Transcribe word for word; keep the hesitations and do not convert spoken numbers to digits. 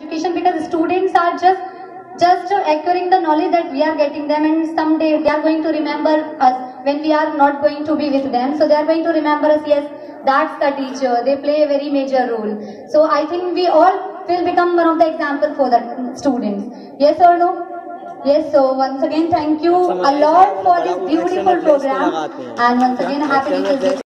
education, because students are just just acquiring the knowledge that we are getting them, and someday they are going to remember us when we are not going to be with them. So they are going to remember us, yes, that's the teacher, they play a very major role. So I think we all will become one of the example for the students. Yes or no? Yes, so once again thank you a lot for this beautiful program, and once again happy Teachers Day.